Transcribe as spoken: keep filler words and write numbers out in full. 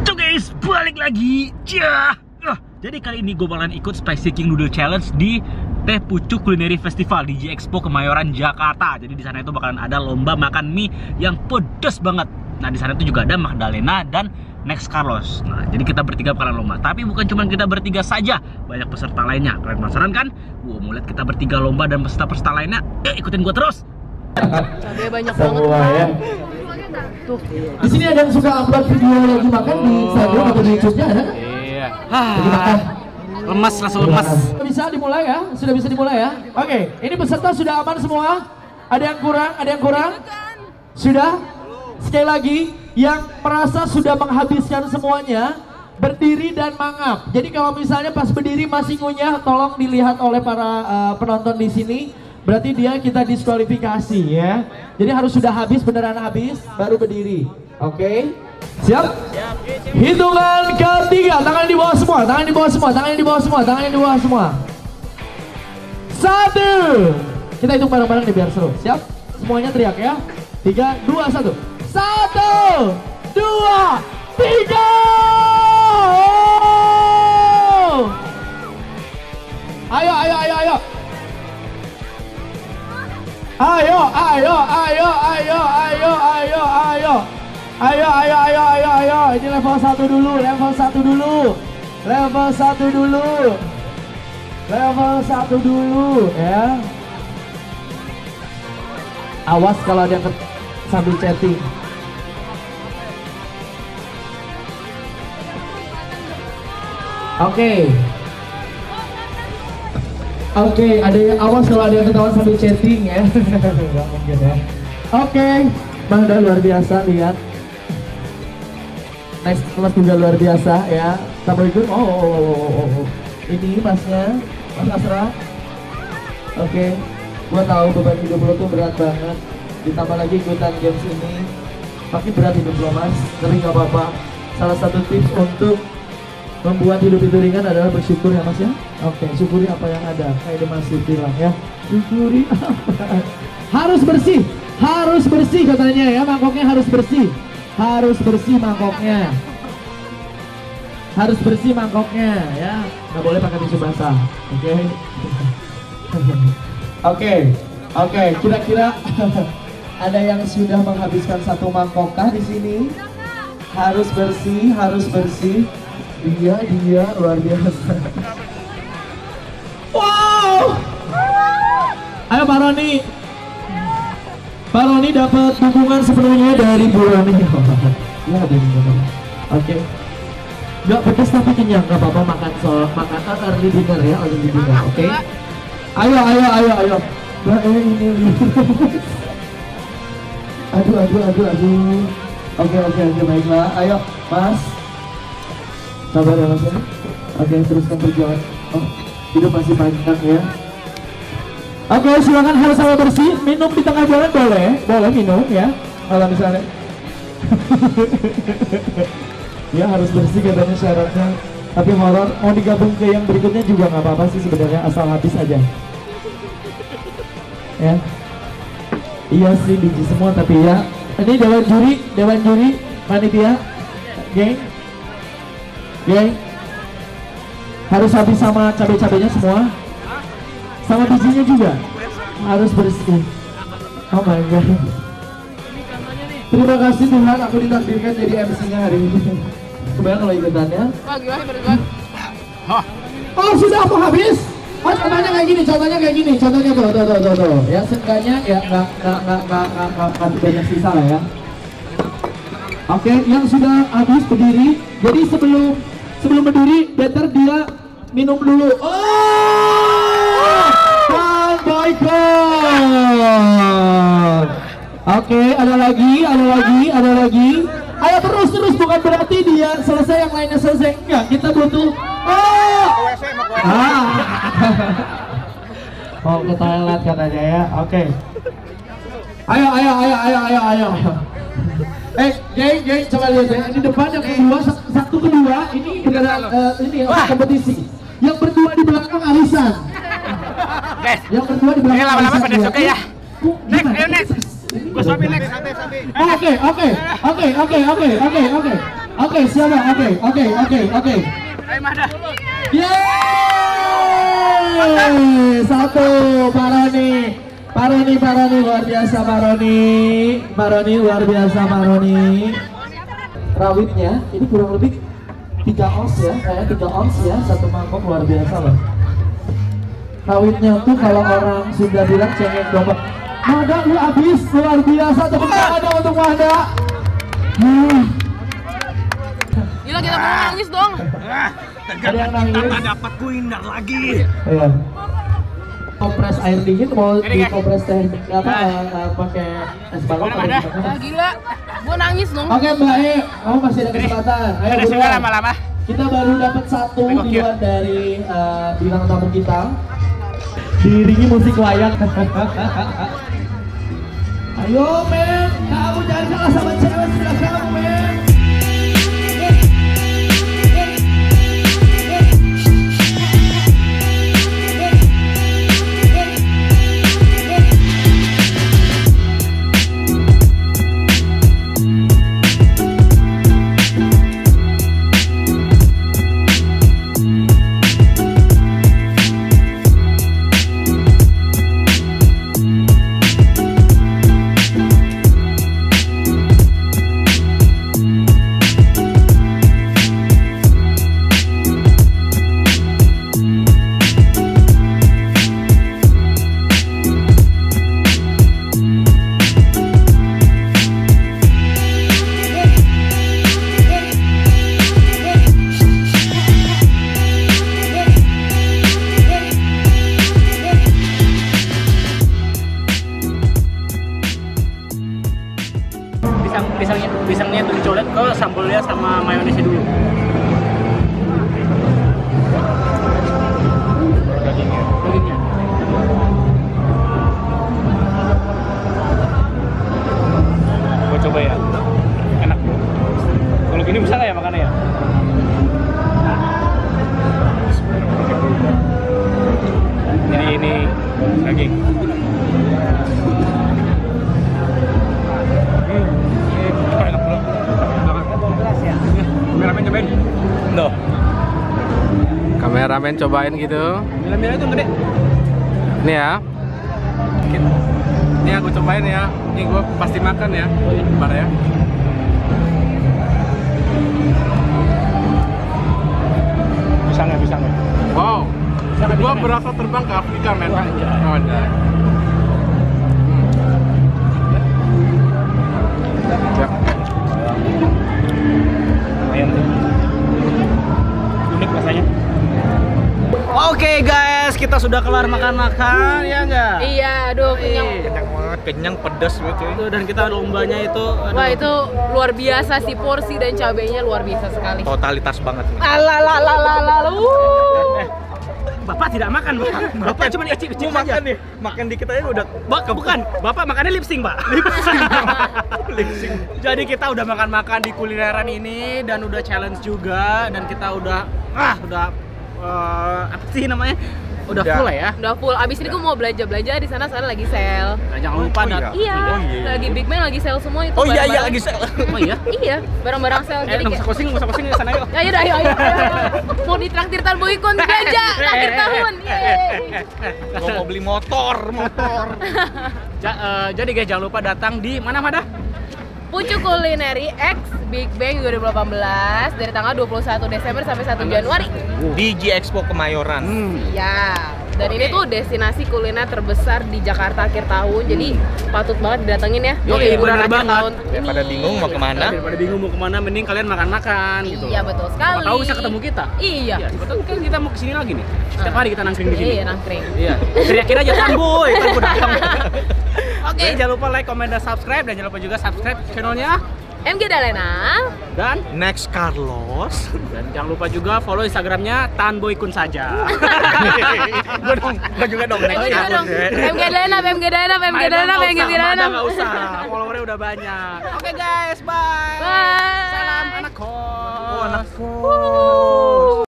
Tuh guys, balik lagi. Ya. Uh, jadi kali ini gue bakalan ikut Spicy King Noodle Challenge di Teh Pucuk Culinary Festival di J Expo Kemayoran, Jakarta. Jadi di sana itu bakalan ada lomba makan mie yang pedes banget. Nah, di sana itu juga ada Magdalena dan Next Carlos. Nah, jadi kita bertiga bakalan lomba. Tapi bukan cuma kita bertiga saja, banyak peserta lainnya. Kalian penasaran kan? Wow, mau lihat kita bertiga lomba dan peserta-peserta lainnya? Eh, ikutin gue terus. Cabai banyak Semua banget ya. tuh. Di sini ada yang suka upload video lagi makan di Instagram atau di YouTube-nya ada? Iya. Ah, lemas, langsung lemas. Bisa dimulai ya? Sudah bisa dimulai ya? Oke, ini peserta sudah aman semua? Ada yang kurang? Ada yang kurang? Sudah? Sekali lagi, yang merasa sudah menghabiskan semuanya, berdiri dan mangap. Jadi kalau misalnya pas berdiri masih ngunyah, tolong dilihat oleh para uh, penonton di sini. Berarti dia kita diskualifikasi ya. Jadi harus sudah habis, beneran habis, baru berdiri. Oke? Okay? Siap? Hitungan ketiga, tangan di bawah semua, tangan di bawah semua, tangan di bawah semua, tangan di bawah semua. Satu. Kita hitung bareng-bareng nih biar seru. Siap? Semuanya teriak ya. Tiga, dua, satu. Satu, dua, tiga. Ayo, ayo, ayo, ayo. Ayo, ayo, ayo, ayo, ayo, ayo, ayo. Ayo, ayo, ayo, ayo, ayo. Ini level satu dulu, level satu dulu. Level satu dulu. Level satu dulu, ya. Awas kalau ada yang sambil chatting. Oke. Okay. Oke, okay, ada yang awas kalau ada yang ketahuan sambil chatting ya. Enggak mungkin ya. Oke, okay. Bang udah luar biasa, lihat. Next kelas juga luar biasa ya. Tambah ikut. Oh, oh, oh, oh, oh. Ini masnya, Mas Asra. Oke, okay. Gua tahu beban hidup lo tuh berat banget. Ditambah lagi ikutan games ini, makin berat hidup lo mas. Tapi nggak apa-apa. Salah satu tips untuk membuat hidup itu ringan adalah bersyukur ya mas ya. Oke, syukuri apa yang ada. Kayak Mas bilang ya. Syukuri apa. Harus bersih, harus bersih katanya ya. Mangkoknya harus bersih, harus bersih mangkoknya. Harus bersih mangkoknya ya. Nggak boleh pakai tisu basah. Oke. Oke, oke. Kira-kira ada yang sudah menghabiskan satu mangkokkah di sini? Harus bersih, harus bersih. Dia, dia luar biasa. Wow! Ayo Pak Roni. Pak Roni dapat dukungan sepenuhnya dari Bu Roni. Ya, ada di mana? Oke. Gak pedas tapi kenyang, gak apa-apa makan so, makan early dinner ya, early dinner. Oke. Okay? Ayo, ayo, ayo, ayo. Mbak eh ini. Aduh, aduh, aduh, aduh. Oke, oke, oke, baiklah. Ayo, Mas. Sabar ya mas ya. Oke, teruskan perjuangan. Oh, hidup masih panjang ya. Oke, silakan harus sama bersih. Minum di tengah jalan boleh, boleh minum ya. Kalau misalnya, ya harus bersih katanya syaratnya. Tapi horor mau digabung ke yang berikutnya juga nggak apa-apa sih sebenarnya, asal habis aja. Ya. Iya sih biji semua tapi ya. Ini dewan juri, dewan juri, panitia, geng. Geng, harus habis sama cabai-cabainya semua, sama bijinya juga harus bersih. Oh my god. Terima kasih Tuhan, aku ditakdirkan jadi M C-nya hari ini. Kebayang kalau ikutannya. Wah gimana berdebat? Oh sudah aku habis. Oh contohnya kayak gini, contohnya kayak gini, contohnya tuh, tuh, tuh, tuh, tuh. Ya seenggaknya ya nggak nggak nggak nggak nggak nggak banyak sisa lah ya. Oke, yang sudah habis berdiri. Jadi sebelum Sebelum berdiri, better dia minum dulu. Oh, Bang Boycott. Oke, ada lagi, ada lagi, ada lagi. Ayo terus terus, bukan berarti dia selesai yang lainnya selesai. Enggak, kita butuh. Oh, ah. Oh ke toilet katanya ya. Oke. Ayo, ayo, ayo, ayo, ayo, ayo. Eh, geng, geng, coba lihat ya. Ini depan yang kedua, satu kedua, ini beneran uh, ini ya, kompetisi. Yang berdua di belakang arisan. Guys, yang berdua di belakang arisan. Lama-lama pada suka ya. Next, ayo next. Gue sampai next. Oke, oke, oke, oke, oke, oke, oke. Oke, siapa? Oke, oke, oke, oke. Ayo Mahda. Yeay, satu, Pak Roni. Pak Roni, Pak Roni luar biasa, Pak Roni. Pak Roni luar biasa, Pak Roni. Rawitnya ini kurang lebih tiga ons ya, kayak tiga ons ya, satu mangkok luar biasa loh. Rawitnya tuh kalau orang Sunda bilang cengeng domba. Mahda lu habis, luar biasa, tepuk tangan dong untuk Mahda. Hmm. Gila, kita mau nangis dong. Ada yang nangis. Kita dapat kuinar lagi. Iya. Kompres air dingin mau Ini, di guys. kompres teh apa uh, pakai es balok Mana, atau mana? gimana? Ah, gila. Gua nangis dong. Oke Mbak E, kamu masih ada kesempatan. Ayo Udah sih buruan. lama-lama. Kita baru dapat satu Tengok, di ya. luar dari uh, bintang tamu kita. Diiringi musik wayang. Ayo men, kamu jangan kalah sama cewek sebelah kamu men. Pisang, pisangnya, pisangnya tuh dicolek ke sambalnya sama mayonesnya dulu. Dagingnya, dagingnya. Gua coba ya, enak. Kalau gini bisa nggak ya makannya ya? Jadi ini daging. Kameramen cobain. Loh. Kameramen cobain gitu. Mila-mila itu gede. Nih ya. Ini aku cobain ya. Ini gue pasti makan ya. Bentar ya. Pisangnya, pisangnya. Wow. Sangat Gue dingin. berasa terbang ke Afrika men. Wah, iya. Oh, anjay. Ya. Lumayan. Unik rasanya. Oke guys, kita sudah kelar makan-makan ya enggak? Iya, aduh kenyang. Kenyang banget, kenyang pedas gitu. Itu dan kita lombanya itu aduh, Wah, itu luar biasa sih, porsi dan cabenya luar biasa sekali. totalitas banget. Alalalalalalala. Eh, Bapak tidak makan, Bapak. Bapak cuma icip-icip saja. Makan nih, makan dikit aja udah. Bapak bukan, Bapak makannya lip sync, Pak. Lip sync. Jadi kita udah makan-makan di kulineran ini dan udah challenge juga dan kita udah ah udah eh, apa sih namanya? Udah Udah. full lah ya. Udah full. Abis ini gue mau belanja-belanja di sana, soalnya lagi sale. Nah, jangan lupa Oh, dat- Iya, Oh, iya. lagi Big Mac lagi sale semua itu. Oh iya iya barang-barang. lagi sel. Oh iya. Iya, barang-barang sale. Eh, Jadi nggak kayak, usah closing, nggak usah closing di sana yuk. ya udah, ayo, ayo, ayo, ayo. Mau ditraktir Tan Boykon aja, akhir tahun. Yeay. Gua mau beli motor, motor. Ja- eh, jadi guys jangan lupa datang di mana Mada? Pucuk Kulineri X Big Bang dua ribu delapan belas dari tanggal dua puluh satu Desember sampai satu Januari. Di G Expo Kemayoran. Hmm. Ya, dan Oke. ini tuh destinasi kuliner terbesar di Jakarta akhir tahun. Jadi patut banget didatengin ya. Yoi, Di liburan bener akhir banget. tahun Daripada ini. bingung mau kemana. Nah, daripada bingung mau kemana, mending kalian makan-makan gitu. Iya, betul sekali. Siapa tahu bisa ketemu kita. Iya. Iya, siapa tahu kan kita mau kesini lagi nih. Setiap hari kita nangkring di sini. Iya, nangkring. Iya. Teriakin aja Tan Boy, Tan Boy datang. Oke, jangan lupa like, comment, dan subscribe dan jangan lupa juga subscribe channelnya M G Dalena. dan Next Carlos. dan jangan lupa juga follow Instagramnya Tan Boy Kun saja. Gua dong, gua juga dong next Oh iya Carlos. dong. M G Dalena, M G Dalena, M G Dalena, M G Dalena. nggak usah, followernya udah banyak. Oke guys, bye. Bye. Salam anak kos. Oh, anak kos.